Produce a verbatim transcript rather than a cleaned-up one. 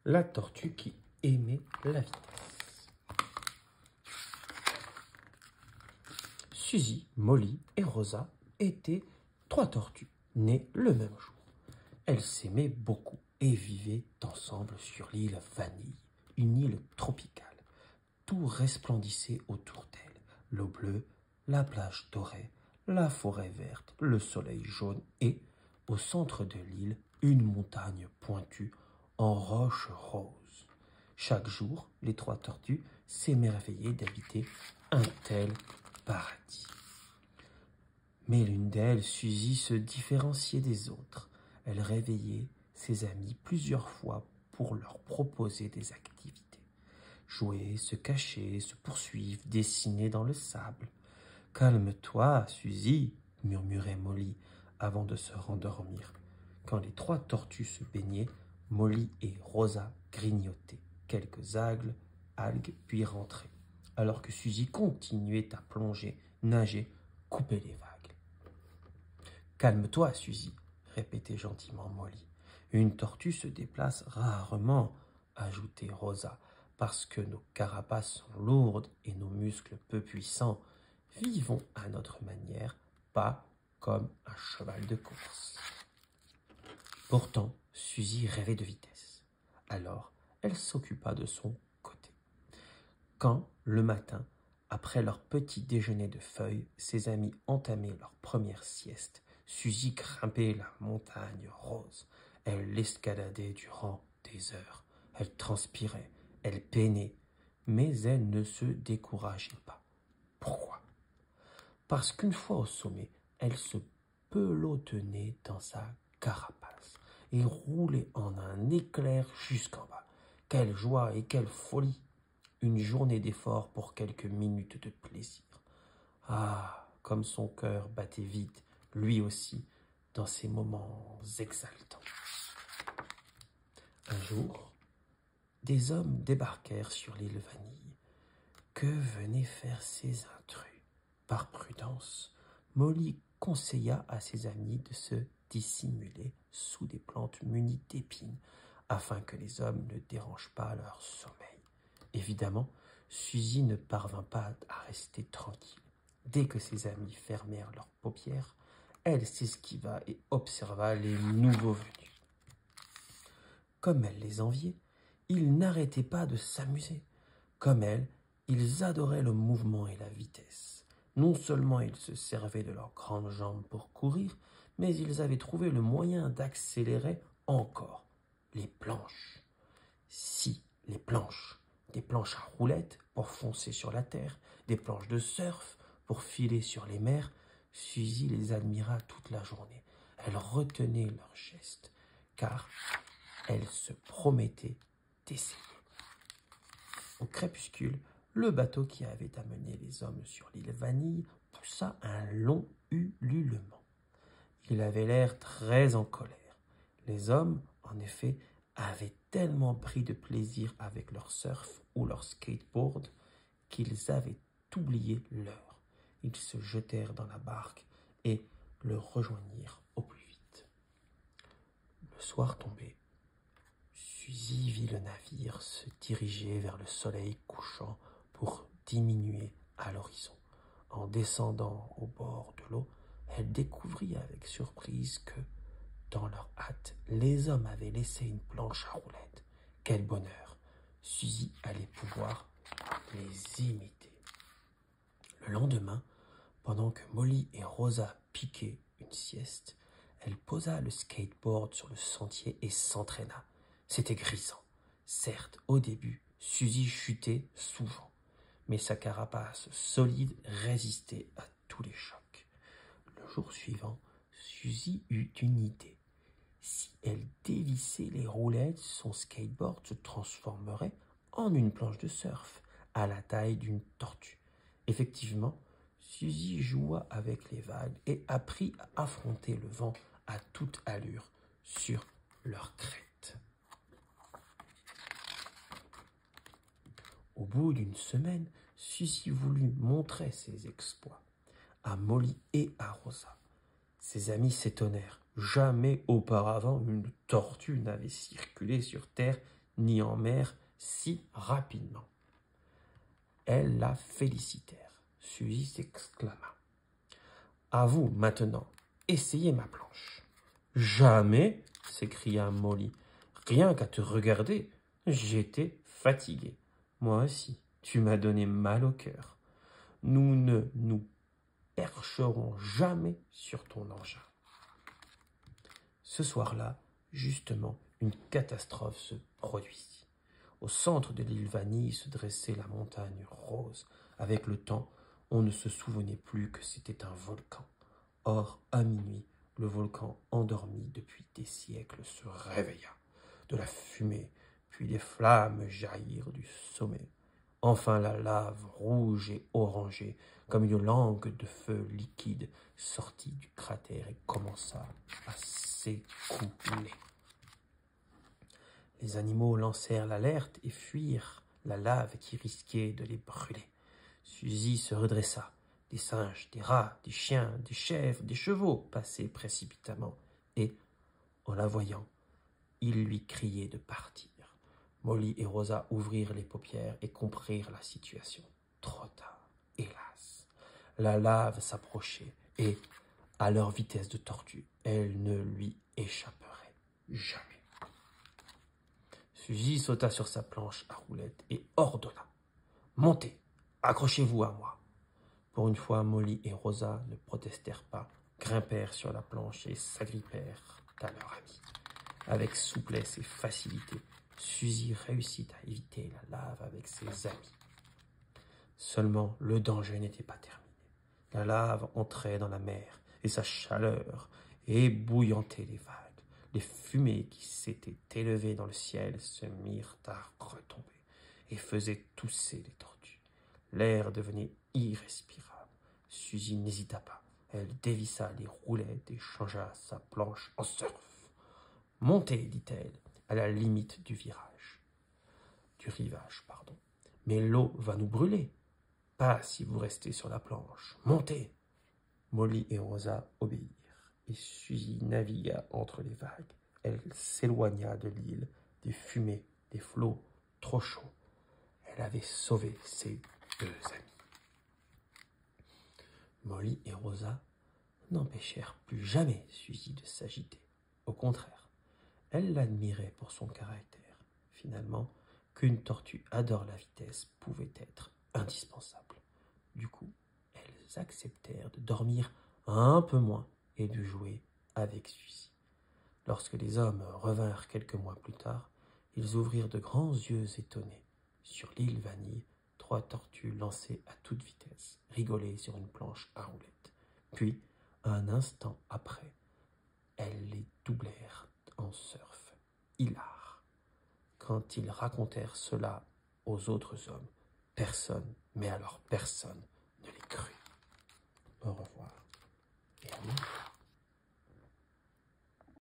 la tortue qui aimait la vitesse. Suzy, Molly et Rosa étaient trois tortues, nées le même jour. Elles s'aimaient beaucoup et vivaient ensemble sur l'île Vanille, une île tropicale. Tout resplendissait autour d'elles, l'eau bleue, la plage dorée, la forêt verte, le soleil jaune et, au centre de l'île, une montagne pointue en roche rose. Chaque jour, les trois tortues s'émerveillaient d'habiter un tel paradis. Mais l'une d'elles, Suzy, se différenciait des autres. Elle réveillait ses amis plusieurs fois pour leur proposer des activités. Jouer, se cacher, se poursuivre, dessiner dans le sable. « Calme-toi, Suzy, » murmurait Molly avant de se rendormir. Quand les trois tortues se baignaient, Molly et Rosa grignotaient quelques algues, algues puis rentraient, alors que Suzy continuait à plonger, nager, couper les vagues. « Calme-toi, Suzy, » répétait gentiment Molly. « Une tortue se déplace rarement, » ajoutait Rosa, « parce que nos carapaces sont lourdes et nos muscles peu puissants. Vivons à notre manière, pas comme un cheval de course. » Pourtant, Suzy rêvait de vitesse. Alors, elle s'occupa de son côté. Quand, le matin, après leur petit déjeuner de feuilles, ses amis entamaient leur première sieste, Suzy grimpait la montagne rose. Elle l'escaladait durant des heures. Elle transpirait, elle peinait, mais elle ne se décourageait pas. Pourquoi? Parce qu'une fois au sommet, elle se pelotonnait dans sa carapace et roulait en un éclair jusqu'en bas. Quelle joie et quelle folie! Une journée d'effort pour quelques minutes de plaisir. Ah, comme son cœur battait vite, lui aussi, dans ces moments exaltants. Un jour, des hommes débarquèrent sur l'île Vanille. Que venaient faire ces intrus? Par prudence, Molly conseilla à ses amis de se dissimuler sous des plantes munies d'épines, afin que les hommes ne dérangent pas leur sommeil. Évidemment, Suzy ne parvint pas à rester tranquille. Dès que ses amis fermèrent leurs paupières, elle s'esquiva et observa les nouveaux venus. Comme elle les enviait, ils n'arrêtaient pas de s'amuser. Comme elle, ils adoraient le mouvement et la vitesse. Non seulement ils se servaient de leurs grandes jambes pour courir, mais ils avaient trouvé le moyen d'accélérer encore. Les planches. Si, les planches. Des planches à roulettes pour foncer sur la terre, des planches de surf pour filer sur les mers. Suzy les admira toute la journée. Elle retenait leurs gestes, car elle se promettait d'essayer. Au crépuscule, le bateau qui avait amené les hommes sur l'île Vanille poussa un long ululement. Il avait l'air très en colère. Les hommes, en effet, avaient tellement pris de plaisir avec leur surf ou leur skateboard qu'ils avaient oublié l'heure. Ils se jetèrent dans la barque et le rejoignirent au plus vite. Le soir tombé, Suzy vit le navire se diriger vers le soleil couchant pour diminuer à l'horizon. En descendant au bord de l'eau, elle découvrit avec surprise que, dans leur hâte, les hommes avaient laissé une planche à roulettes. Quel bonheur! Suzy allait pouvoir les imiter. Le lendemain, pendant que Molly et Rosa piquaient une sieste, elle posa le skateboard sur le sentier et s'entraîna. C'était grisant. Certes, au début, Suzy chutait souvent, mais sa carapace solide résistait à tous les chocs. Le jour suivant, Suzy eut une idée. Si elle dévissait les roulettes, son skateboard se transformerait en une planche de surf, à la taille d'une tortue. Effectivement, Suzy joua avec les vagues et apprit à affronter le vent à toute allure sur leur crête. Au bout d'une semaine, Suzy voulut montrer ses exploits à Molly et à Rosa. Ses amis s'étonnèrent. Jamais auparavant une tortue n'avait circulé sur terre ni en mer si rapidement. Elles la félicitèrent. Suzy s'exclama. « À vous maintenant, essayez ma planche. »« Jamais !» s'écria Molly. « Rien qu'à te regarder, j'étais fatiguée. Moi aussi, tu m'as donné mal au cœur. Nous ne nous percherons jamais sur ton engin. » Ce soir-là, justement, une catastrophe se produisit. Au centre de l'île Vanille se dressait la montagne rose. Avec le temps, on ne se souvenait plus que c'était un volcan. Or, à minuit, le volcan, endormi depuis des siècles, se réveilla. De la fumée, puis des flammes jaillirent du sommet. Enfin, la lave, rouge et orangée, comme une langue de feu liquide, sortit du cratère et commença à s'écouler. Les animaux lancèrent l'alerte et fuirent la lave qui risquait de les brûler. Suzy se redressa. Des singes, des rats, des chiens, des chèvres, des chevaux passaient précipitamment et, en la voyant, ils lui criaient de partir. Molly et Rosa ouvrirent les paupières et comprirent la situation. Trop tard, hélas. La lave s'approchait et, à leur vitesse de tortue, elle ne lui échapperait jamais. Suzy sauta sur sa planche à roulettes et ordonna. « Montez, accrochez-vous à moi. » Pour une fois, Molly et Rosa ne protestèrent pas, grimpèrent sur la planche et s'agrippèrent à leur ami. Avec souplesse et facilité, Suzy réussit à éviter la lave avec ses amis. Seulement, le danger n'était pas terminé. La lave entrait dans la mer et sa chaleur ébouillantait les vagues. Les fumées qui s'étaient élevées dans le ciel se mirent à retomber et faisaient tousser les tortues. L'air devenait irrespirable. Suzy n'hésita pas. Elle dévissa les roulettes et changea sa planche en surf. « Montez, dit-elle, à la limite du virage. Du rivage, pardon. Mais l'eau va nous brûler. Pas si vous restez sur la planche. Montez !» Molly et Rosa obéirent, et Suzy navigua entre les vagues. Elle s'éloigna de l'île, des fumées, des flots trop chauds. Elle avait sauvé ses deux amis. Molly et Rosa n'empêchèrent plus jamais Suzy de s'agiter. Au contraire, elles l'admiraient pour son caractère. Finalement, qu'une tortue adore la vitesse pouvait être indispensable. Du coup, elles acceptèrent de dormir un peu moins et de jouer avec Suzy. Lorsque les hommes revinrent quelques mois plus tard, ils ouvrirent de grands yeux étonnés. Sur l'île Vanille, trois tortues lancées à toute vitesse rigolaient sur une planche à roulettes. Puis, un instant après, elles les doublèrent en surf. Hilar. Quand ils racontèrent cela aux autres hommes, personne, mais alors personne, ne les crut. Au revoir.